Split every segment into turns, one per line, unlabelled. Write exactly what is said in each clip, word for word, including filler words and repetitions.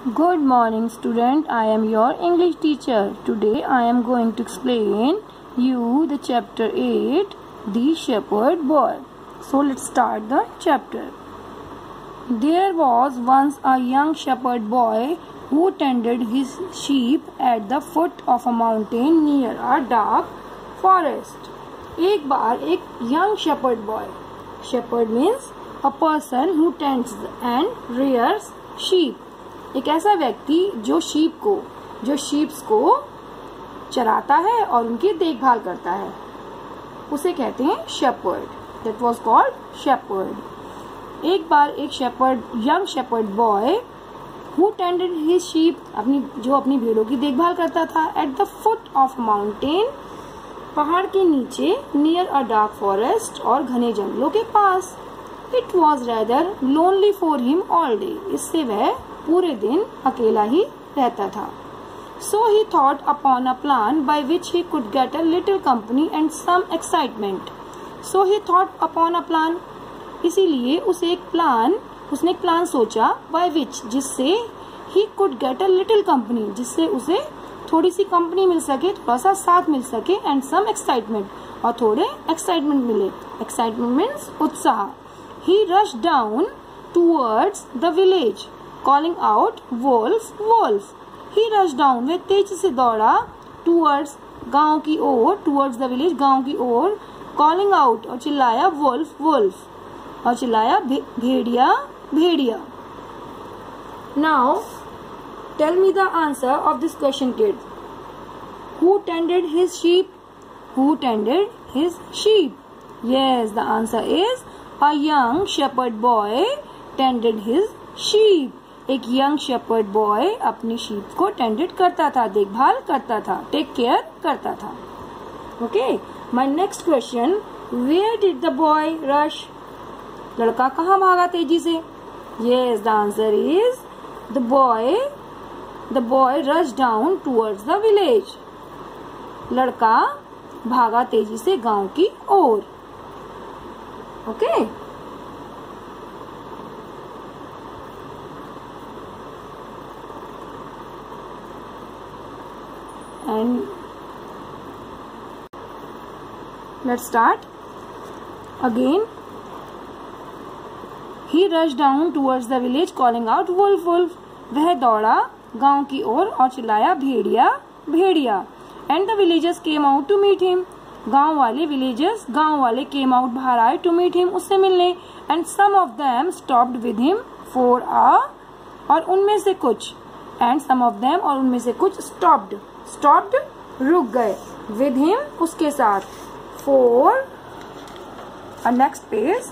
Good morning student, I am your English teacher. Today I am going to explain you the chapter eight, The Shepherd Boy. So let's start the chapter. There was once a young shepherd boy who tended his sheep at the foot of a mountain near a dark forest. एक बार एक young shepherd boy. Shepherd means a person who tends and rears sheep. एक ऐसा व्यक्ति जो sheep को जो sheeps को चराता है और उनकी देखभाल करता है, उसे कहते हैं shepherd. That was called shepherd. एक बार एक shepherd young shepherd boy who tended his sheep, अपनी जो अपनी भेड़ों की देखभाल करता था, at the foot of mountain, पहाड़ के नीचे, नियर अ डार्क फॉरेस्ट, और घने जंगलों के पास. It was rather lonely for him all day. इससे वह पूरे दिन अकेला ही रहता था. So he thought upon a plan by which he could get a little company and some excitement. So he thought upon a plan, इसीलिए उसे एक प्लान उसने एक प्लान सोचा, बाय विच, जिससे he could get a little company, जिससे उसे थोड़ी सी कंपनी मिल सके, थोड़ा सा साथ मिल सके, एंड सम एक्साइटमेंट, और थोड़े एक्साइटमेंट मिले. एक्साइटमेंट मीन्स उत्साह. He rush down towards the village calling out wolf wolf. He rushed down, वह तेजी से दौड़ा, towards, गांव की ओर, towards the village, गांव की ओर, calling out, और चिल्लाया wolf wolf, और चिल्लाया भेड़िया भेड़िया. Now tell me the answer of this question, kid. Who tended his sheep? Who tended his sheep? Yes, the answer is a young shepherd boy tended his sheep. एक young shepherd boy अपनी sheep को tended करता था, देखभाल करता था, take care करता था. Okay, my next question, where did the boy rush? लड़का कहाँ भागा तेजी से? Yes, the answer is the boy the boy rush down towards the village. लड़का भागा तेजी से गांव की ओर. Okay okay? And let's start again. He rushed down towards the village calling out wolf wolf. वह दौड़ा गांव की ओर और चिल्लाया भेड़िया भेड़िया. And the villagers came out to meet him. गांव वाले villagers गांव वाले came out, बाहर आए, to meet him, उससे मिलने. And some of them stopped with him for a, और उनमें से कुछ, and some of them, और उनमें से कुछ stopped stopped रुक गए, with him, उसके साथ, for a next page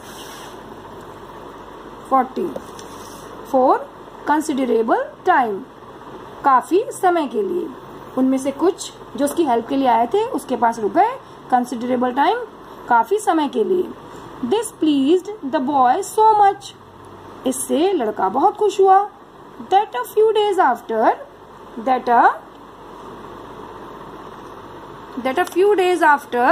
forty, for considerable time, काफी समय के लिए. उनमें से कुछ जो उसकी हेल्प के लिए आए थे उसके पास रुक गए, considerable time, काफी समय के लिए. This pleased the boy so much. इससे लड़का बहुत खुश हुआ. That a few days after that a that a few days after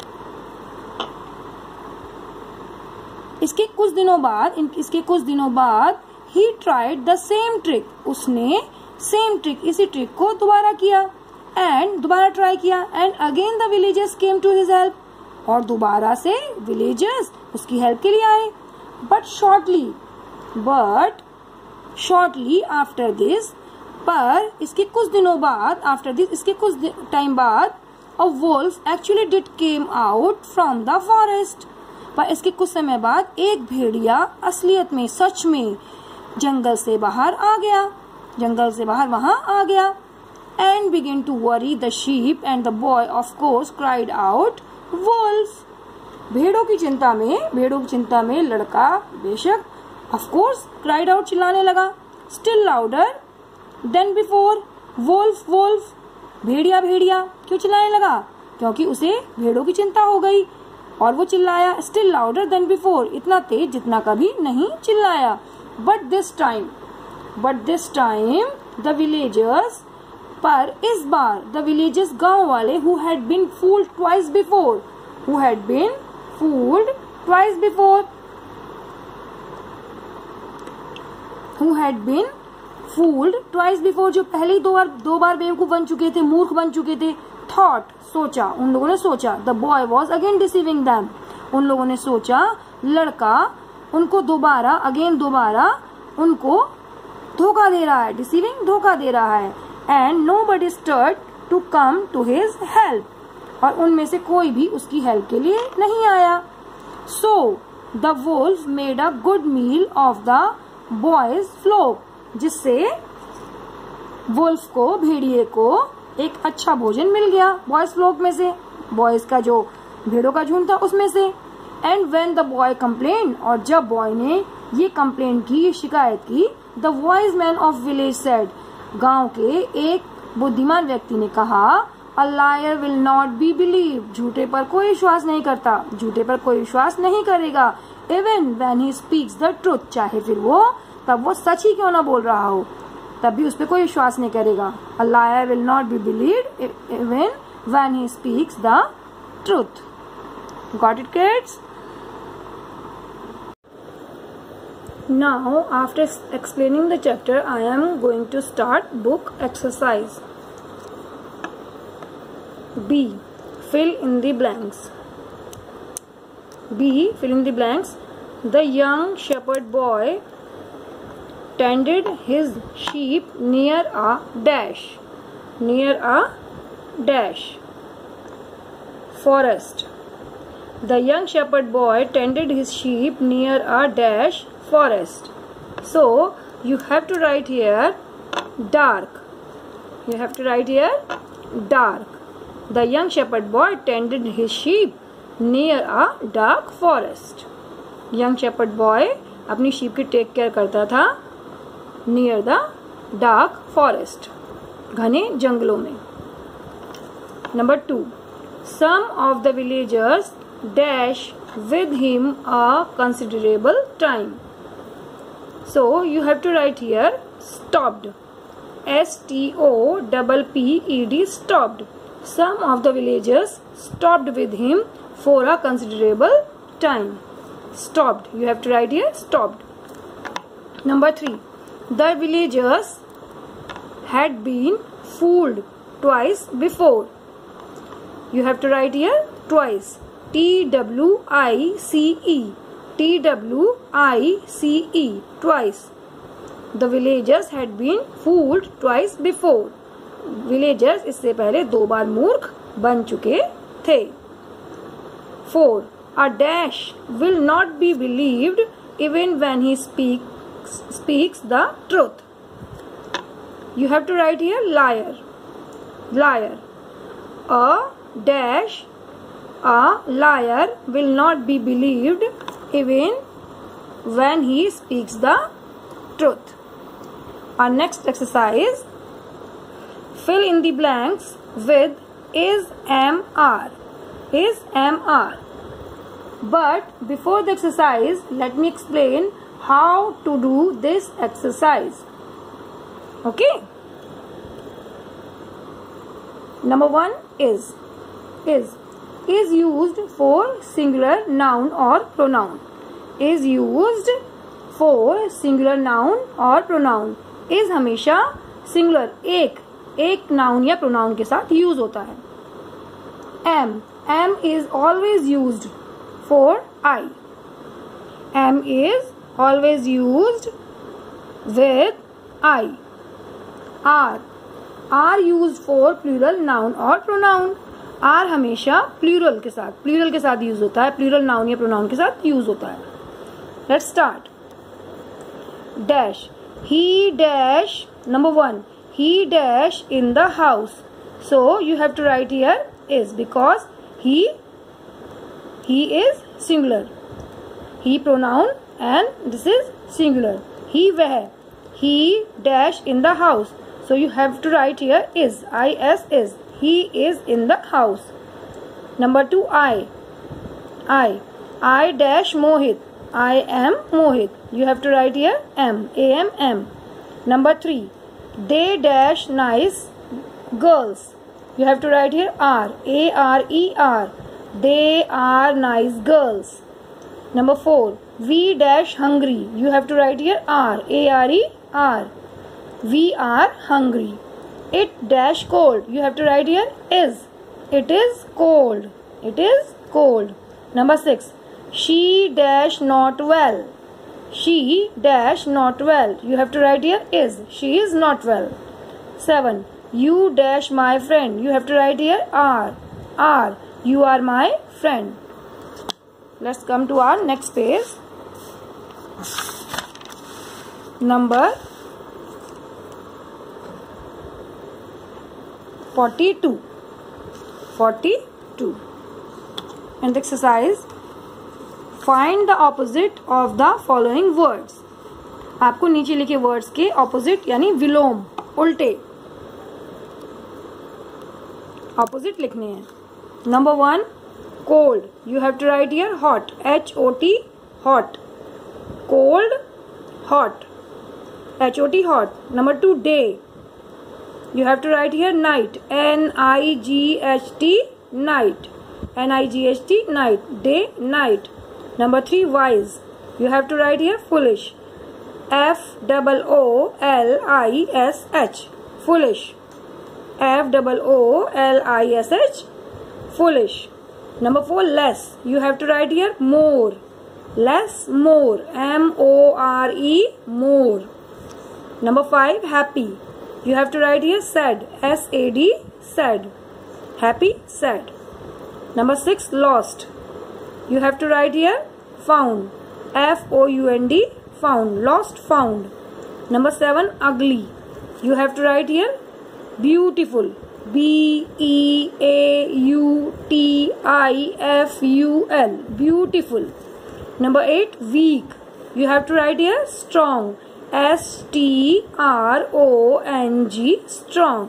इसके कुछ दिनों बाद इसके कुछ दिनों बाद he tried the same trick. उसने सेम ट्रिक इसी ट्रिक को दोबारा किया, एंड दोबारा ट्राई किया, and again the villagers came to his help, और दोबारा से विलेजर्स उसकी हेल्प के लिए आए. But shortly but shortly after this पर इसके कुछ दिनों बाद आफ्टर दिस इसके कुछ टाइम बाद A wolf actually did came out from the forest. पर इसके कुछ समय बाद एक भेड़िया असलियत में, सच में जंगल से बाहर आ गया, जंगल से बाहर वहां आ गया. And began to worry the sheep and the boy of course cried out wolf. भेड़ों की चिंता में भेड़ों की चिंता में लड़का बेशक of course cried out, चिल्लाने लगा, still louder than before, wolf wolf, भेड़िया भेड़िया. क्यों चिल्लाने लगा? क्योंकि उसे भेड़ों की चिंता हो गई, और वो चिल्लाया स्टिल लाउडर देन बिफोर, इतना तेज जितना कभी नहीं चिल्लाया. But this time but this time the villagers पर इस बार द विलेजर्स गांव वाले who had been fooled twice before who had been fooled twice before who had been fooled twice before, जो पहले ही दो बार दो बार बेवकूफ बन चुके थे, मूर्ख बन चुके थे. थॉट, सोचा, उन लोगों ने सोचा. The boy was again deceiving them, उन लोगों ने सोचा लड़का उनको दोबारा अगेन दोबारा उनको धोखा दे रहा है. डिसीविंग, धोखा दे रहा है. And nobody stirred to come to his help, और उनमें से कोई भी उसकी हेल्प के लिए नहीं आया. सो the wolf made a good meal of the boy's flock, जिससे वुल्फ को, भेड़िए को एक अच्छा भोजन मिल गया बॉयज फ्लोक में से, बॉयज का जो भेड़ों का झुंड था उसमें से. And when the boy complain, और जब बॉय ने ये कंप्लेन की, ये शिकायत की, the wise man of village said, गांव के एक बुद्धिमान व्यक्ति ने कहा, a liar will not be believe, झूठे पर कोई विश्वास नहीं करता, झूठे पर कोई विश्वास नहीं करेगा. Even when he speaks the truth, चाहे फिर वो तब वो सच ही क्यों ना बोल रहा हो, तब भी उस पर कोई विश्वास नहीं करेगा. A liar will not be believed even when he speaks the truth. Got it kids? Now, after explaining the chapter, I am going to start book exercise. B. Fill in the blanks. B. Fill in the blanks. The young shepherd boy tended his sheep near a dash. Near a dash. Forest. The young shepherd boy tended his sheep near a dash forest. So you have to write here dark. You have to write here dark. The young shepherd boy tended his sheep near a dark forest. Young shepherd boy अपनी sheep की take care करता था near the dark forest, घने जंगलों में. Number two. Some of the villagers dash with him a considerable time. So you have to write here stopped. S T O P P E D, stopped. Some of the villagers stopped with him for a considerable time. Stopped. You have to write here stopped. Number three. The villagers had been fooled twice before. You have to write here twice. T W I C E. T W I C E, twice. The villagers had been fooled twice before. Villagers इससे पहले दो बार मूर्ख बन चुके थे. Four. A dash will not be believed even when he speaks speaks the truth. You have to write here liar. Liar. A dash, a liar will not be believed even when he speaks the truth. Our next exercise, fill in the blanks with is, am, are. Is, am, are. But before the exercise, let me explain how to do this exercise. Okay? Number one is. Is. Is used for singular noun or pronoun. Is used for singular noun or pronoun. Is हमेशा singular एक एक noun या pronoun के साथ use होता है. Am. Am is always used for I. Am is always used with I. Are. Are used for plural noun or pronoun. Are हमेशा plural के साथ प्लूरल के साथ यूज होता है, प्लूरल नाउन या प्रोनाउन के साथ यूज होता है. Let's start. Dash. He dash. Number one. He dash in the house. So you have to write here is because he he is singular. He pronoun and this is singular. He वह. He dash in the house. So you have to write here is. I S is. He is in the house. Number two, I. I. I dash Mohit. I am Mohit. You have to write here am. A M M. Number three. They dash nice girls. You have to write here are. A R E R. They are nice girls. Number four. We dash hungry. You have to write here are. A R E R. We are hungry. It dash cold. You have to write here is. It is cold. It is cold. Number six. She dash not well. She dash not well. You have to write here is. She is not well. seven. You dash my friend. You have to write here are. Are. You are my friend. Let's come to our next page. Number forty-two. forty-two. And the exercise. Find the opposite of the following words. आपको नीचे लिखे words के opposite यानी विलोम, उल्टे opposite लिखने हैं. Number one, cold. You have to write here hot. H O T hot. Cold, hot. H O T hot. Number two, day. You have to write here night. N I G H T night. N I G H T night. Day, night. Number three, wise. You have to write here foolish. F double O L I S H. Foolish. F double O L I S H. Foolish. Number four, less. You have to write here more. Less, more. M O R E, more. Number five, happy. You have to write here sad. S A D, sad. Happy, sad. Number six, lost. You have to write here found. F O U N D, found. Lost, found. Number seven, ugly. You have to write here beautiful. B E A U T I F U L. Beautiful. Number eight, weak. You have to write here strong. S T R O N G, strong.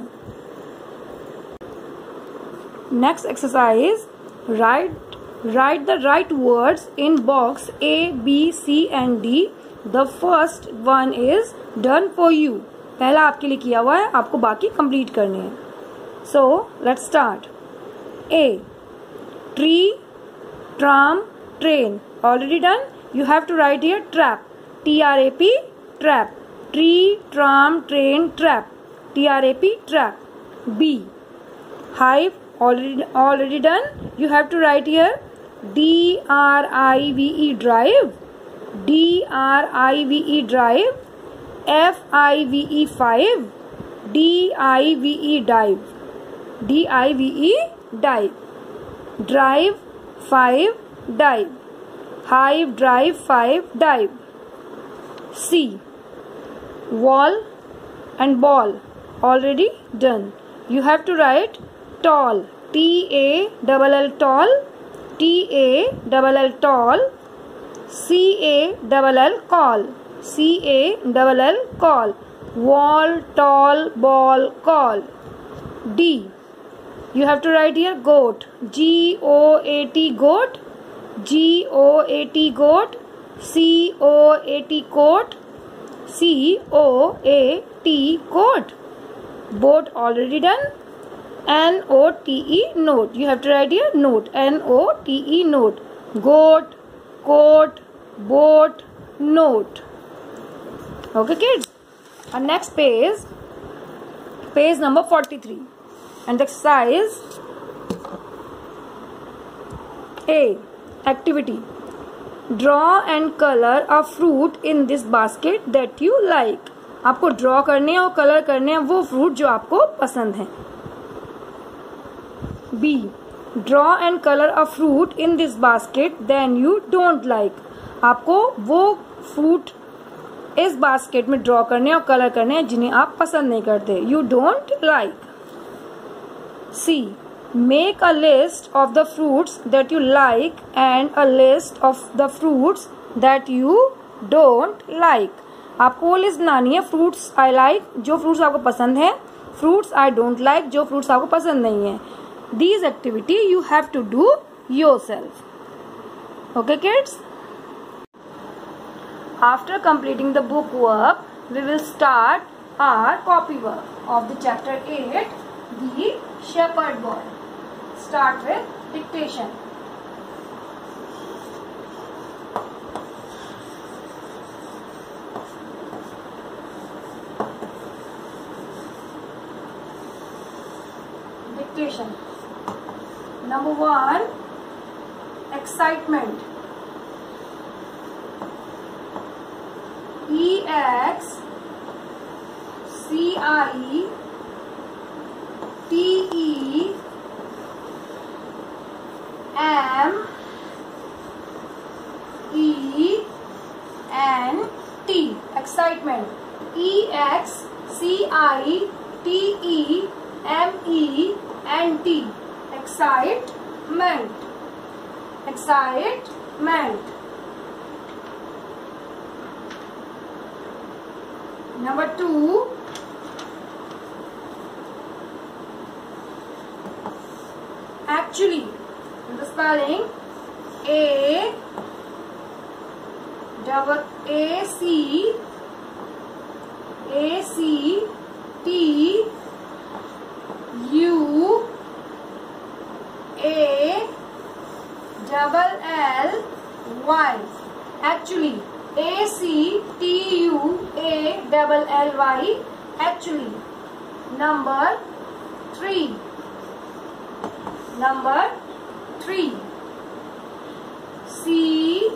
Next exercise. Write Write the right words in box A, B, C and D. The first one is done for you. पहला आपके लिए किया हुआ है, आपको बाकी complete करने हैं. So let's start. A, tree, tram, train. Already done. You have to write here trap. T R A P, trap. Tree, tram, train, trap. T R A P, trap. B, hive. Already already done. You have to write here D R I V E, drive. D R I V E, drive. F I V E, five. D I V E, dive. D I V E, dive. Drive, five, dive. Hive, drive, five, dive. C, wall and ball. Already done. You have to write tall. T A L L, tall. T A L L, tall. C A L L, call. C A L L, call. Wall, tall, ball, call. D, you have to write here goat. G O A T, goat. G O A T, goat. C O A T, coat. C O A T, coat. Boat, already done. N O T E, note. You have to write here note. N O T E, note. Goat, coat, boat, note. Okay kids. Our next page, page number forty-three. And the exercise A, activity. Draw and color a fruit in this basket that you like. आपको draw करने और colour करने हैं वो fruit जो आपको पसंद है. B, draw and color a fruit in this basket then you don't like. आपको वो फ्रूट इस बास्केट में ड्रॉ करने और कलर करने हैं जिन्हें आप पसंद नहीं करते. You don't like. C, make a list of the fruits that you like and a list of the fruits that you don't like. आपको वो लिस्ट बनानी है. फ्रूट्स आई लाइक, जो फ्रूट्स आपको पसंद है. फ्रूट्स आई डोंट लाइक, जो fruits आपको पसंद नहीं है. These activity you have to do yourself. Okay kids? After completing the book work, we will start our copy work of the chapter eight, The Shepherd Boy. Start with dictation. expectation. Number one, excitement. E X C I T E M E N T. Excitement. E X C I T E M E N T. Excitement. Excitement. Number two, actually. The spelling A double A C A C T U A double L Y. Actually. A C T U A double L Y. Actually. Number three. Number three. C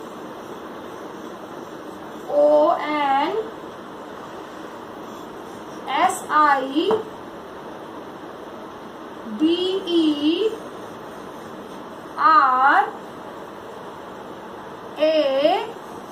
O N S I D E R A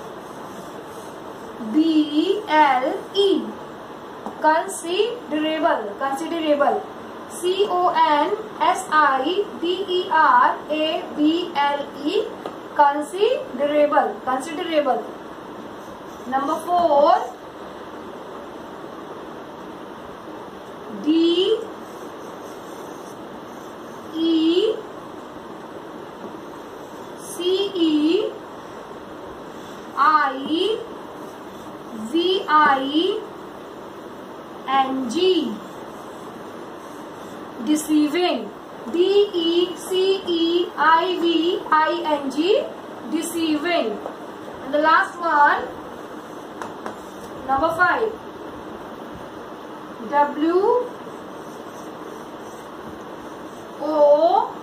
B L E. Considerable. Considerable. C O N S I D E R A B L E. Considerable. Considerable. Number four, D E C E I V I N G. Deceiving. D E C E I V I N G. Deceiving. And the last one, number five. W O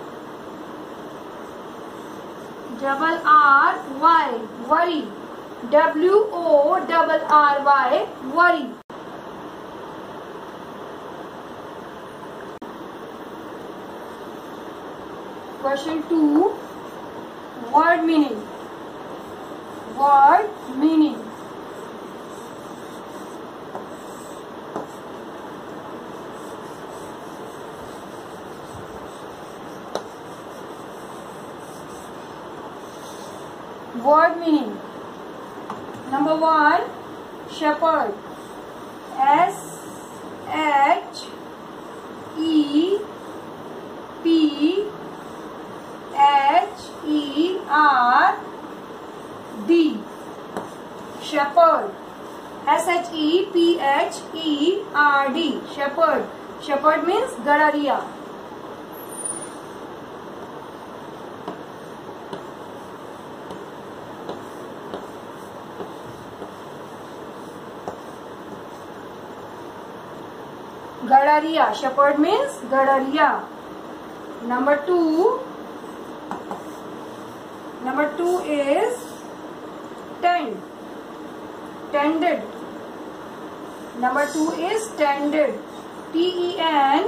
double R Y. Worry. W O double R Y. Worry. Question two. Word meaning. Word meaning. Word meaning. Number one, shepherd. S H E P H E R D. Shepherd. S H E P H E R D. Shepherd. Shepherd means Gadariya. Gadariya. Shepherd means Gadariya. Number two. Number two is tend. Tended. Number two is tended. T E N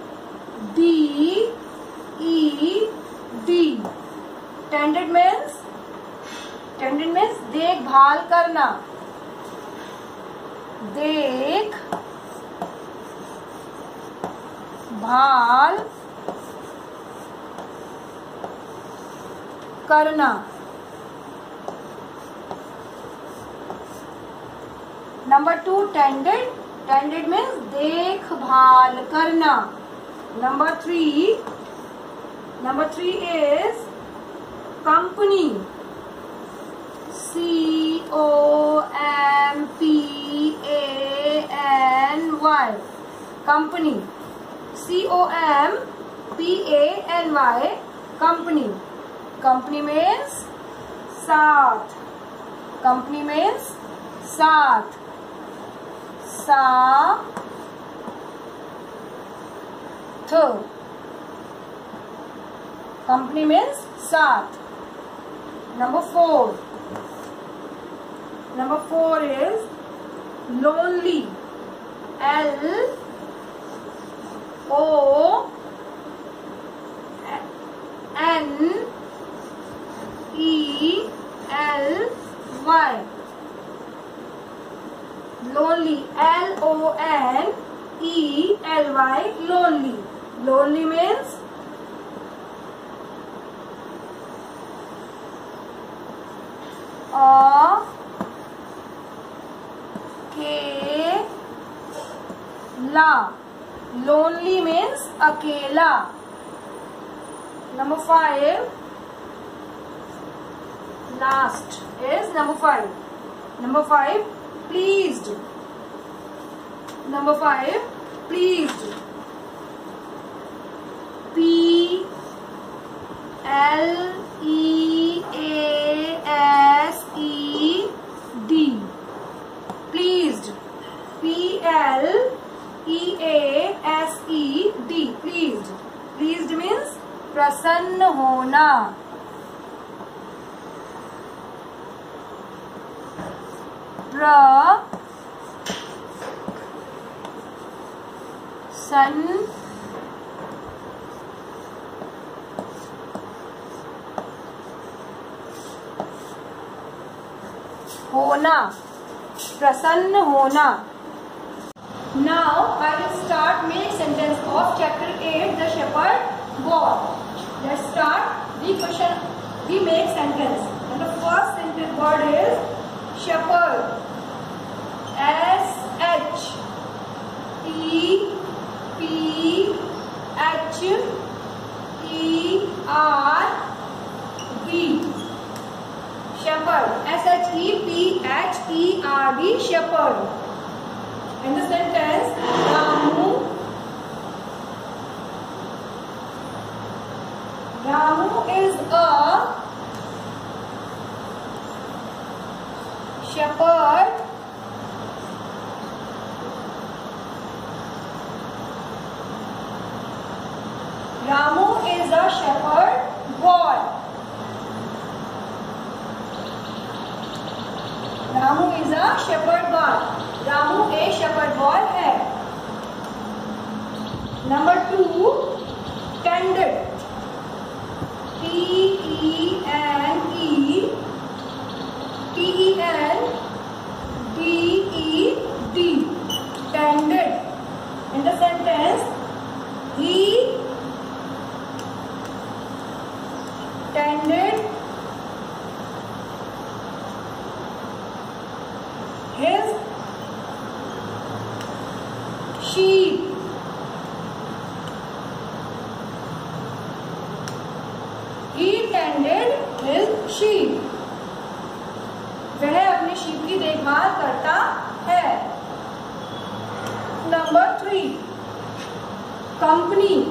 D E D. Tended means tended means देखभाल करना. देख भाल करना. Number two, tended. Tended means देखभाल करना. Number three. Number three is company. C O M P A N Y. Company. C O M P A N Y. Company. Company means साथ. Company means साथ. सा थ. Company means साथ. Number four. Number four is lonely. L O N E L Y. Lonely. L O N E L Y. Lonely. Lonely means A K La. Lonely means akela. Number five. Last is number five. Number five. Pleased. Number five. Pleased. P L E A S E D. Pleased. P L E A S E D. Pleased. Pleased means प्रसन्न होना. प्र सन होना. प्रसन्न होना. Now I will start make sentence of chapter eight, the shepherd boy. Let's start the question. We make sentence, and the first sentence word is shepherd. S H E P H E R D. Shepherd. S H E P H E R D. Shepherd. In the sentence, Ramu. Ramu is a shepherd. Ramu is a shepherd boy. Ramu is a shepherd boy. Ramu एक shepherd boy है. Number two, tended. T E N E T E N D E D. Tended. In the sentence, he tended his sheep. He tended his sheep. वह अपने sheep की देखभाल करता है. Number three, company.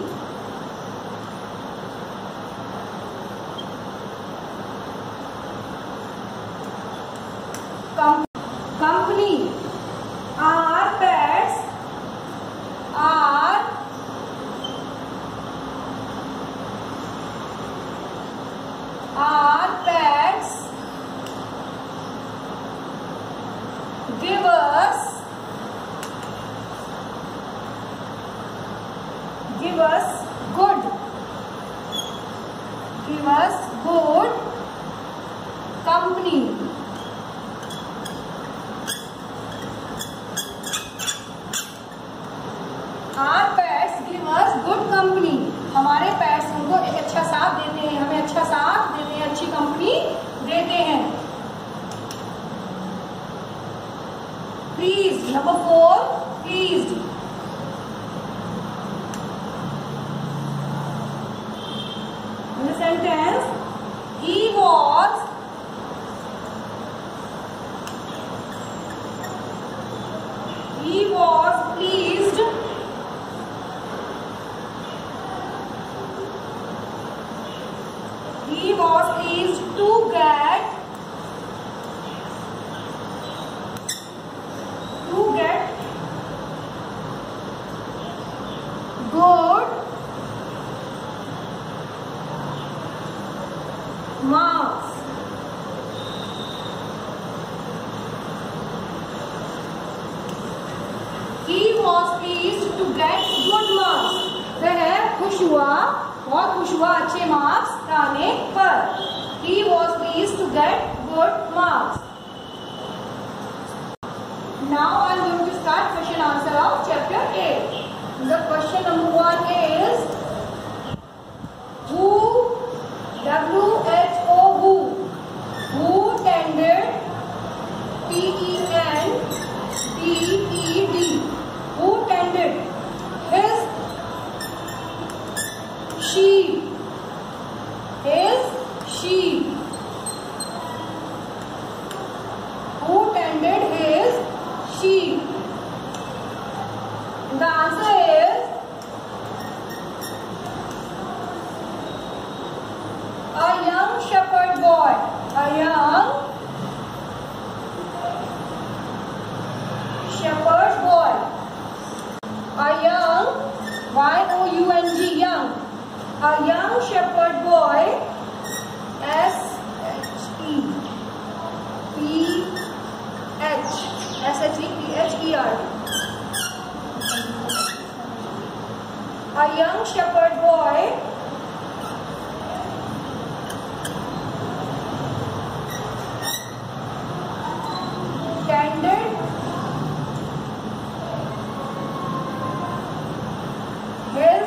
Com company. Our pets are our pets give us give us good give us good company. Our pets give us good company. हमारे pets हमको एक अच्छा साथ देते हैं, हमें अच्छा साथ देते हैं, अच्छी कंपनी देते हैं. Pleased. Number four, pleased. In the sentence, he was he was pleased he was pleased to get to get good pleased to get good marks. वह खुश हुआ, बहुत खुश हुआ अच्छे मार्क्स पाने पर. He was pleased to get good marks. Now I am going to start question answer of chapter eight. The question number one is who, W H O who, who tended, T E N D E D, who tended his sheep, his sheep, who tended his sheep. The answer is a young shepherd boy. A young shepherd boy. A young, Y O U N G, young. A young shepherd boy. S H E P H S H E P H E R. A young shepherd boy tended his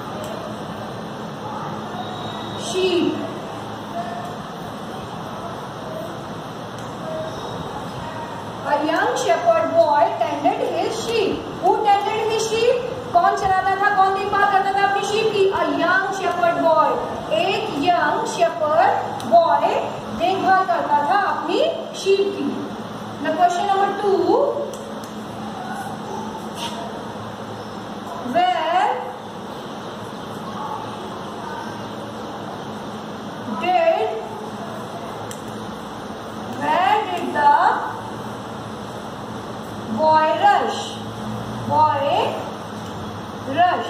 sheep. A young shepherd boy tended his sheep. Who tended his sheep? कौन चलाता था, कौन देखभाल करता था अपनी sheep की? A young shepherd boy. एक young shepherd boy देखभाल करता था अपनी शीप की. The question number two. Where did where did the boy rush? Boy rush.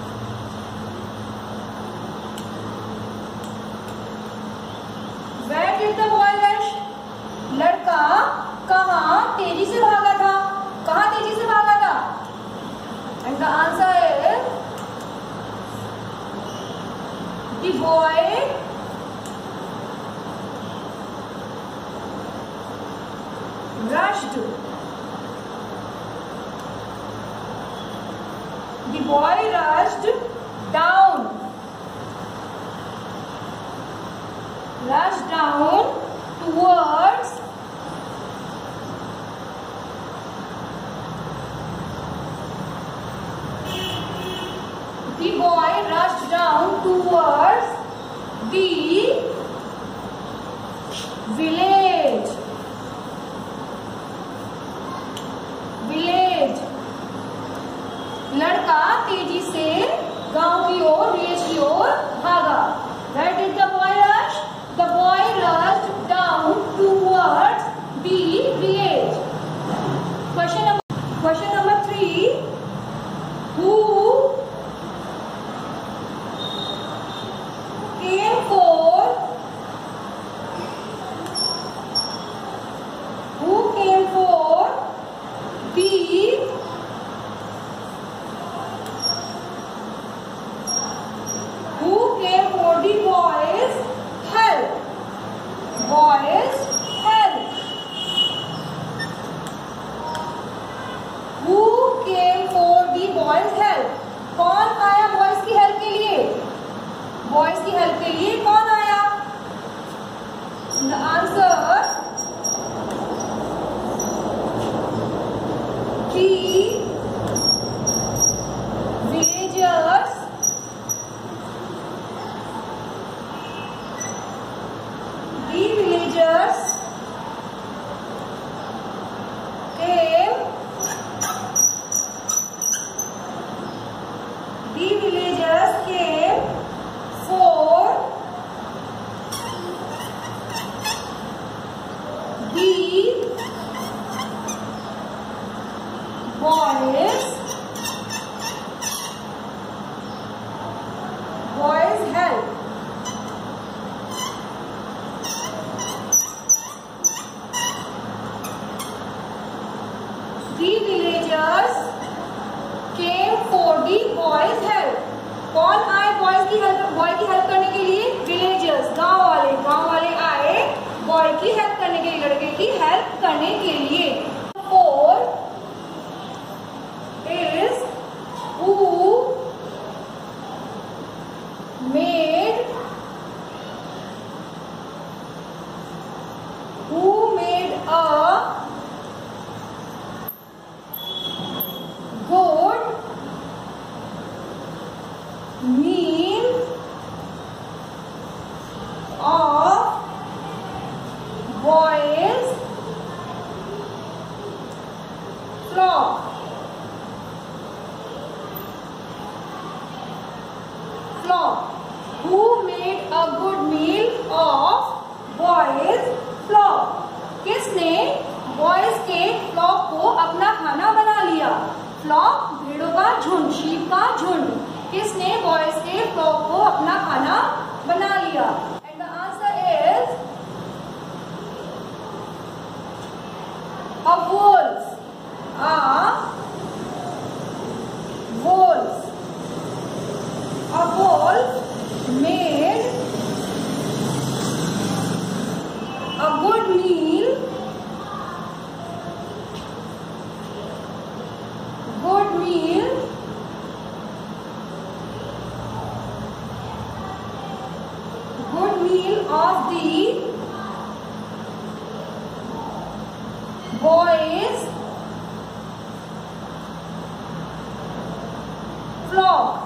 Where did the boy rush? लड़का कहाँ तेजी से भागा था? कहाँ तेजी से भागा था? And the answer is the boy rushed. The boy rushed down. Rushed down towards the boy rushed down towards the village. Village. लड़का तेजी से गांव की ओर, विलेज की ओर भागा. Where did the boy rush? The boy rushed down towards the village. Question number question number three. Who came for who came for the who came for the boys' help? Boys' help. Who came for the boys' help? कौन आया boys की help के लिए? Boys की help के लिए कौन आया? The answer the villagers the villagers came the villagers came for the boy's help. कौन आए बॉयज की हेल्प बॉय की हेल्प करने के लिए? विलेजर्स, गांव वाले। गांव वाले आए बॉय की हेल्प करने के लिए, लड़के की हेल्प करने के लिए। For is who made who made a good meal of boys flock. Flock. Who made a good meal of boys flock? किसने बॉयज के फ्लॉक को अपना खाना बना लिया? फ्लॉक भेड़ों का झुंड, शीप का झुंड। किसने बॉयज के फ्लॉक को अपना खाना बना लिया? And the answer is a wolves. A wolves. A wolf made a good meal good meal good meal of the boys flock.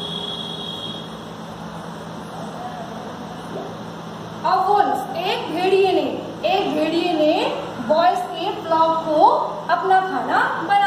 A wolf, एक भेड़िए ने एक भेड़िए ने बॉयज के फ्लॉक को अपना खाना